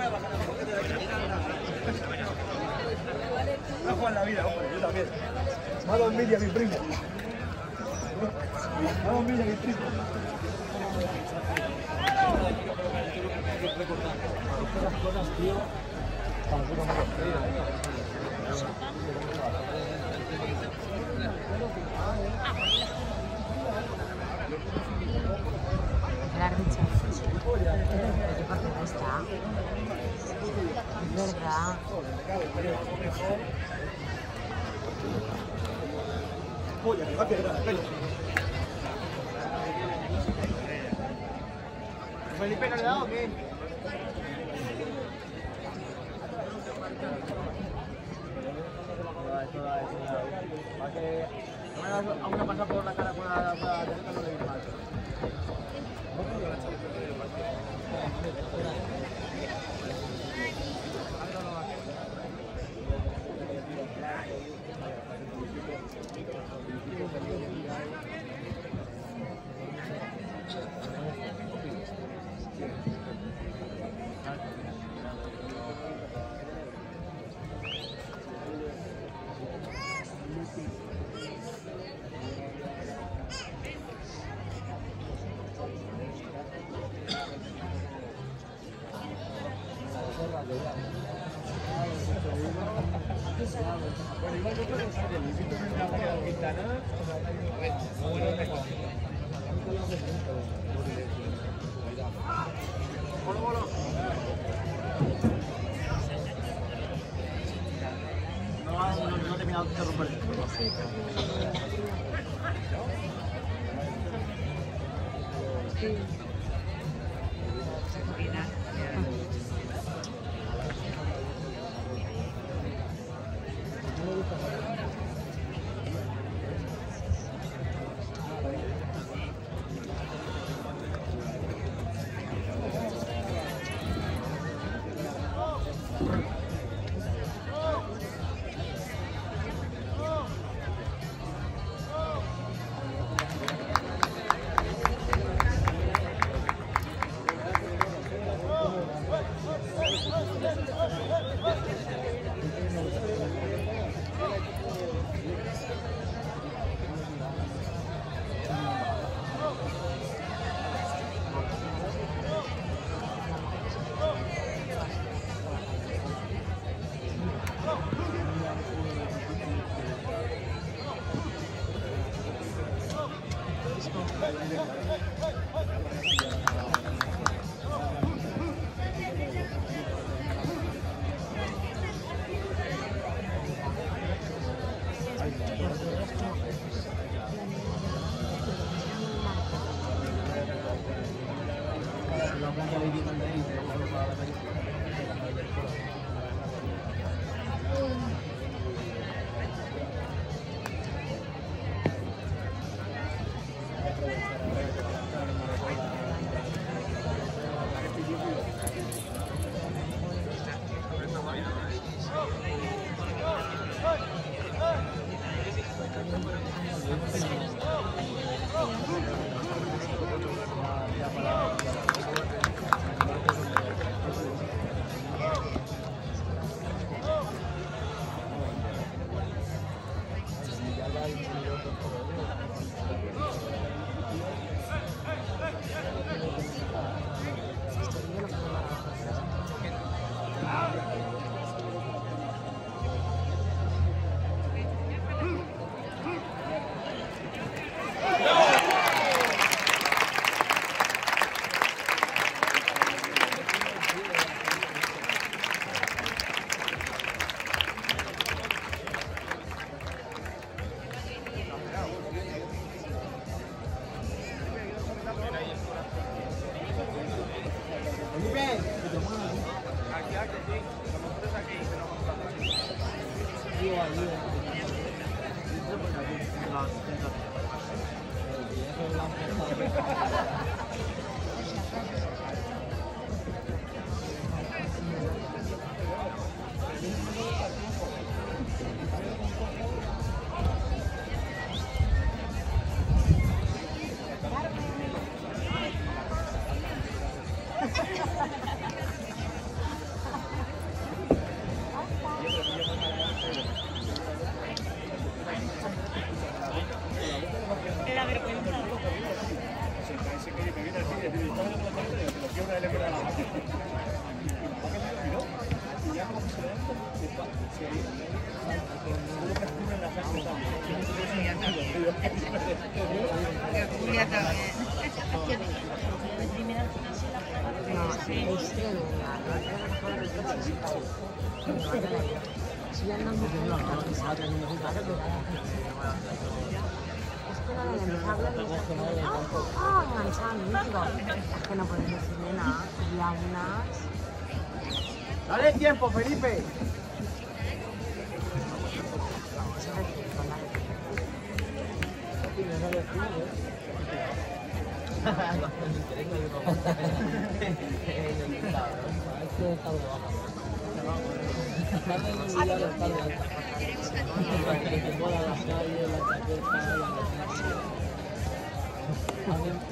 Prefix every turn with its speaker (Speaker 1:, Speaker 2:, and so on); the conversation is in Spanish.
Speaker 1: Va a jugar la vida, hombre, yo también. Va a dar envidia a mi primo. Va a dar envidia a mi primo. Las cosas, tío, para puta madre.
Speaker 2: La richa. ¿Qué parte no está? Es verdad.
Speaker 1: Polla, que va a quedar el pelo. ¿Felipe no le ha dado o qué? Para que no me hagas a una pasada por la cara con la derecha, no le digo mal. Bueno, igual yo creo que sale el visito en la área de Quintana. No he terminado de interrumpir.
Speaker 3: Julia también.
Speaker 2: No, es tremenda. Si ya andamos de una hora, que sabe, no me gusta. Es que no le empezó a hablar y enganchando. Y digo, es que no puedes decirle nada. Y a unas...
Speaker 1: Dale tiempo, Felipe.
Speaker 2: Se refiere con la
Speaker 1: Está